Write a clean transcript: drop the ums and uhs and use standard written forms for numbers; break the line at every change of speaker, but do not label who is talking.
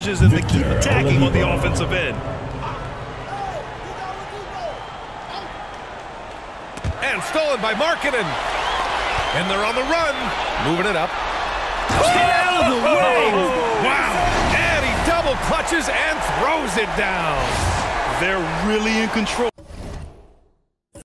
challenges and they keep attacking on the offensive end. And stolen by Markkanen. And they're on the run. Moving it up. Stay out of the way. Wow. And he double clutches and throws it down. They're really in control.